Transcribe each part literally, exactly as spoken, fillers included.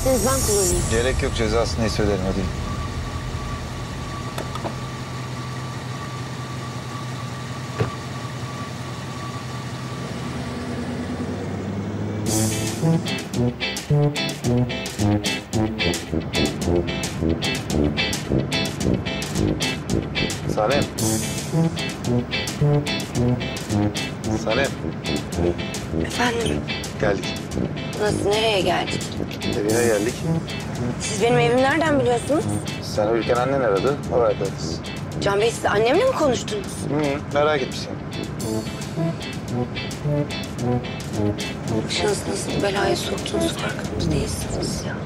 İsterseniz ben kullanayım. Gerek yok, cezasını neyse öderim, hadi. Salim. Salim. Efendim? Geldik. Nasıl, nereye geldik? Evine geldik. Siz benim evimi nereden biliyorsunuz? Sen uyurken annen aradı, oradayız. Can Bey, siz annemle mi konuştunuz? Hı, merak etmişsin. Başınızı nasıl belaya soktuğunuz farkında değilsiniz ya.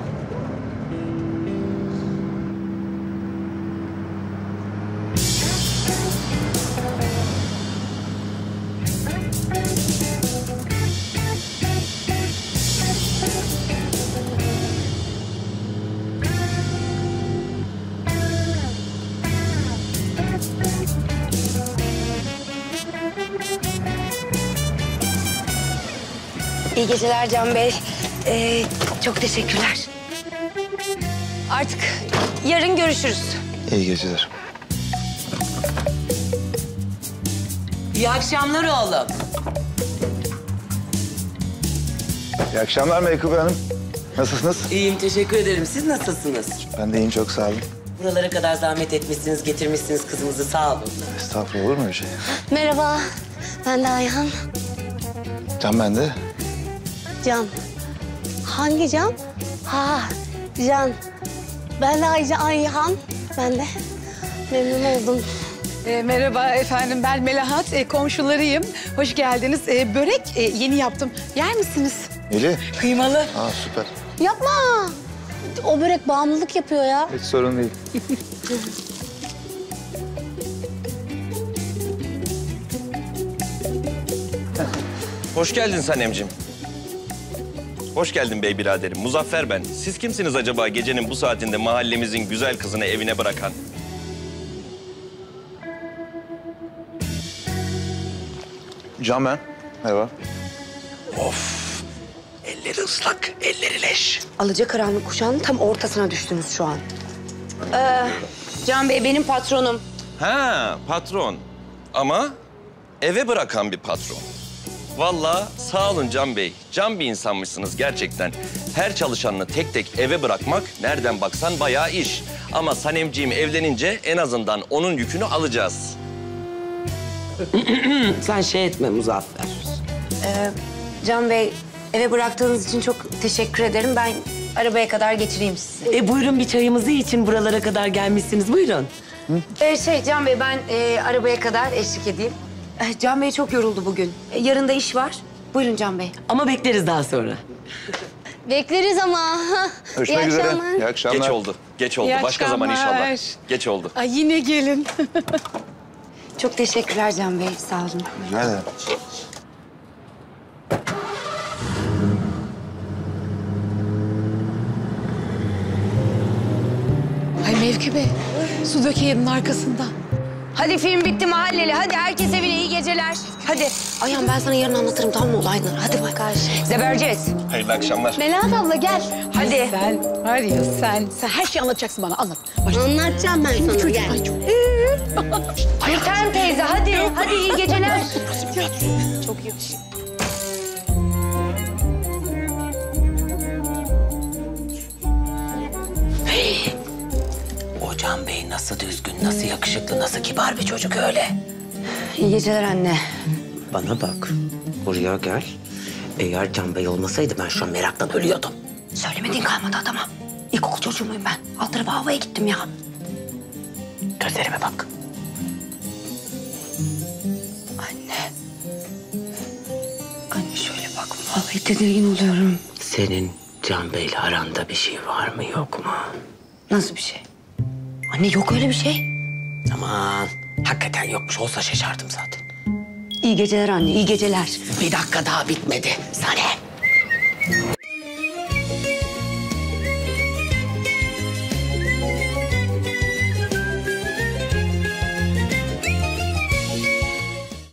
İyi geceler Can Bey. Ee, çok teşekkürler. Artık yarın görüşürüz. İyi geceler. İyi akşamlar oğlum. İyi akşamlar Meykıbe Hanım. Nasılsınız? İyiyim, teşekkür ederim. Siz nasılsınız? Ben de iyiyim, çok sağ olun. Buralara kadar zahmet etmişsiniz, getirmişsiniz kızımızı. Sağ olun. Estağfurullah, olur mu öyle şey? Merhaba, ben de Ayhan. Can ben de. Can. Hangi Can? Ha, Can. Ben de Ayca Ayhan. Ben de memnun oldum. E, merhaba efendim, ben Melahat, e, komşularıyım. Hoş geldiniz. E, börek e, yeni yaptım. Yer misiniz? Eli. Kıymalı. Aa, süper. Yapma. O börek bağımlılık yapıyor ya. Hiç sorun değil. Hoş geldin Sanemciğim. Hoş geldin bey biraderim. Muzaffer ben. Siz kimsiniz acaba gecenin bu saatinde mahallemizin güzel kızını evine bırakan? Can ben. Merhaba. Of! Elleri ıslak, elleri leş. Alacakaranlık kuşağının tam ortasına düştünüz şu an. Ee, Can Bey benim patronum. Ha, patron. Ama eve bırakan bir patron. Vallahi sağ olun Can Bey. Can bir insanmışsınız gerçekten. Her çalışanını tek tek eve bırakmak nereden baksan bayağı iş. Ama Sanemciğim evlenince en azından onun yükünü alacağız. Sen şey etme Muzaffer. Ee, Can Bey eve bıraktığınız için çok teşekkür ederim. Ben arabaya kadar geçireyim sizi. E buyurun, bir çayımızı için buralara kadar gelmişsiniz. Buyurun. Ee, şey Can Bey ben e, arabaya kadar eşlik edeyim. Ee, Can Bey çok yoruldu bugün. Ee, yarın da iş var. Buyurun Can Bey. Ama bekleriz daha sonra. Bekleriz ama. Görüşmek İyi üzere. akşamlar. İyi akşamlar. Geç oldu, geç oldu. İyi Başka zaman akşamlar. inşallah. Geç oldu. Ay yine gelin. Çok teşekkürler Can Bey. Sağ olun. Rica ederim. Ay Mevki su dökeyenin arkasında. Hadi film bitti mahalleli. Hadi herkes evine iyi geceler. Hadi. Ayhan ben sana yarın anlatırım tamam mı olayları? Hadi bak. Zebercez. Hayırlı akşamlar. Melahat abla gel. Hadi. Sen var ya sen, sen her şeyi anlatacaksın bana, anlat. Başla. Anlatacağım ben sana. Çocuk, Gel. ay çok... Gülten teyze hadi. Hadi iyi geceler. Çok iyi. O Can Bey nasıl düzgün, nasıl yakışıklı, nasıl kibar bir çocuk öyle. İyi geceler anne. Bana bak, buraya gel. Eğer Can Bey olmasaydı ben şu an meraktan ölüyordum. Söylemediğin kalmadı adama. İlkokul çocuğu muyum ben? Alt tarafa havaya gittim ya. Gözlerime bak. Anne. Anne şöyle bak. Vallahi tedirgin oluyorum. Senin Can Bey'le aranda bir şey var mı yok mu? Nasıl bir şey? Anne yok öyle bir şey. Aman hakikaten yokmuş, olsa şaşardım zaten. İyi geceler anne, iyi geceler. Bir dakika daha bitmedi Sanem.